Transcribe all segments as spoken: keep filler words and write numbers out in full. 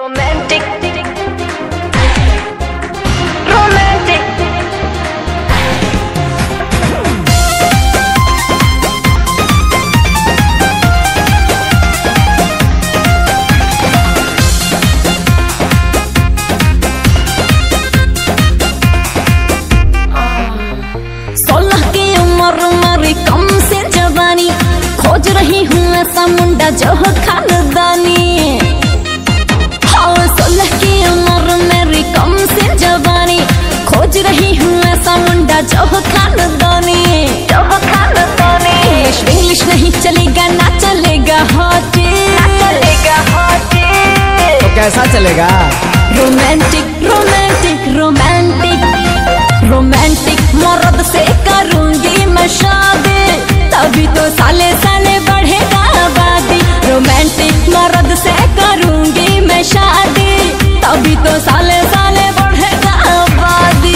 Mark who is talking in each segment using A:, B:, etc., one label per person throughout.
A: Romantic, romantic.
B: सोलह की उम्र मेरी कम से जवानी, खोज रही हूँ ऐसा मुंडा जो हो खानदानी। हाँ, सोलह की उम्र मेरी कम से जवानी, खोज रही हूँ ऐसा मुंडा जो हो खानदानी, जो हो खानदानी। इंग्लिश इंग्लिश नहीं चलेगा, ना चलेगा हॉटी, ना चलेगा हॉटी।
C: तो कैसा चलेगा?
B: रोमांटिक रोमांटिक रोमांटिक रोमांटिक मर्द से करूंगी मैं शादी, तभी तो साले साले बढ़ेगा आबादी। रोमांटिक मर्द से करूंगी मैं शादी, तभी तो साले साले बढ़ेगा आबादी।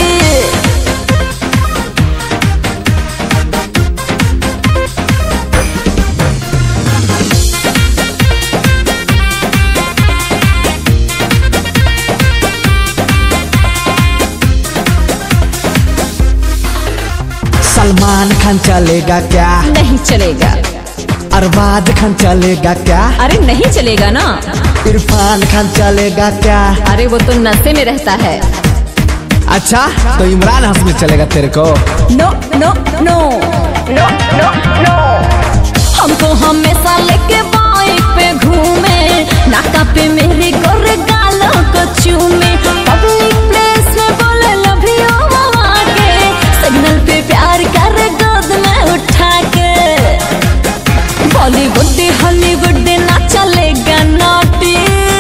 C: सलमान खान चलेगा क्या?
B: नहीं चलेगा।
C: अरबाज खान चलेगा क्या?
B: अरे नहीं चलेगा ना।
C: इरफान खान चलेगा क्या?
B: अरे वो तो नशे में रहता है।
C: अच्छा, तो इमरान हाशमी चलेगा तेरे को?
B: नो नो नो नो नो नो। हमको हमेशा लेके बाइक पे घूमे, नाका पे मेरे गोरे गालों को चूमे, पब्लिक प्लेस में बोले लव यू मामा के, सिग्नल पे प्यार कर गोद में उठा के। बॉलीवुड हॉलीवुड ना चलेगा नॉटी,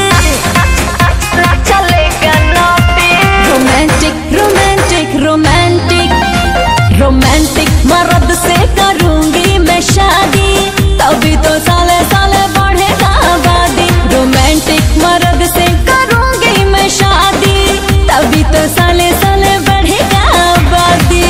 B: ना चलेगा naughty. Romantic romantic romantic romantic मर्द से करूंगी मैं शादी, तभी तो साले साले बढ़ेगा आबादी। रोमांटिक मर्द से करूंगी मैं शादी, तभी तो साले साले बढ़ेगा आबादी।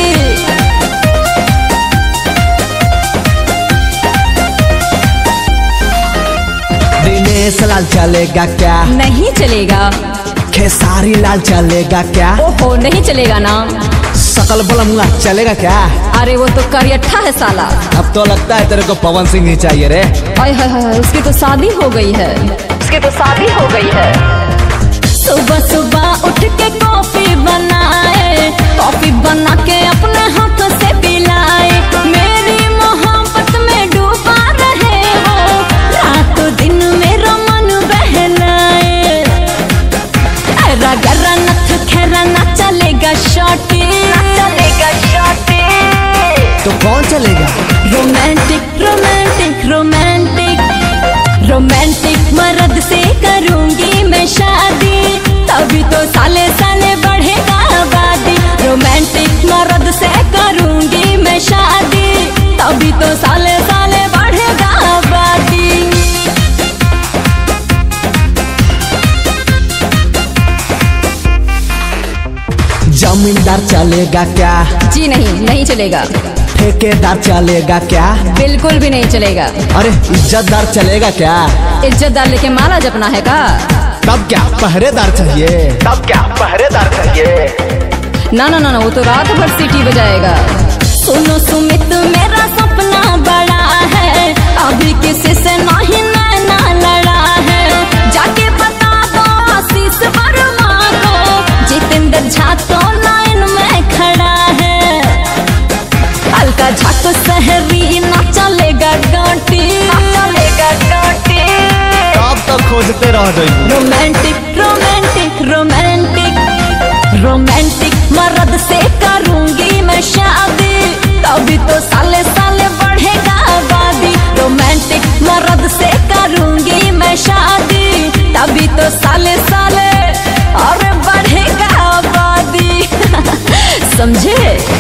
C: दिनेश लाल चलेगा क्या?
B: नहीं चलेगा।
C: खेसारी लाल चलेगा क्या?
B: ओहो, नहीं चलेगा ना।
C: सकल बलमुआ चलेगा क्या?
B: अरे वो तो करियठा है साला।
C: अब तो लगता है तेरे को पवन सिंह ही चाहिए रे।
B: हाय हाय हाय, उसकी तो शादी हो गई है, उसकी तो शादी हो गई है। सुबह सुबह उठ के कॉफी बनाए, कॉफी बना के अपने हाथों से पिलाए, मेरी मोहब्बत में डूबा रहे हो, रातों दिन मेरा मन बहलाए। अरा गरा नथ खेरा ना चलेगा शॉटी, चलेगा शॉटी।
C: तो कौन चलेगा?
B: रोमांटिक रोमांटिक रोमांटिक रोमांटिक मर्द से करूंगी मैं शादी, तभी तो साले साले बढ़ेगा आबादी। रोमांटिक मर्द से करूंगी मैं शादी, तभी तो साले साले बढ़ेगा आबादी।
C: जमींदार चलेगा क्या?
B: जी नहीं, नहीं चलेगा।
C: ठेकेदार चलेगा क्या?
B: बिल्कुल भी नहीं चलेगा।
C: अरे इज्जतदार चलेगा क्या?
B: इज्जतदार लेके माला जपना है का?
C: तब क्या पहरेदार चाहिए? तब क्या पहरेदार चाहिए?
B: ना ना ना ना, वो तो रात भर सीटी बजाएगा। सुनो सुमित मेरा सपना बड़ा है, अभी किसी से नहीं नैना लड़ा है, जाके बता दो आशीष वर्मा को, जितेंद्र झा तो लाइन में खड़ा है। अलका झा को शहरी ना चलेगा गांटी, चलेगा गांटी।
C: अब तो खोजते रह जाइए।
B: रोमांटिक रोमांटिक रोमांटिक रोमांटिक मर्द से करूंगी मैं शादी, तभी तो साले साले बढ़ेगा आबादी। रोमांटिक मर्द से करूंगी मैं शादी, तभी तो साले साले और बढ़ेगा आबादी। समझे?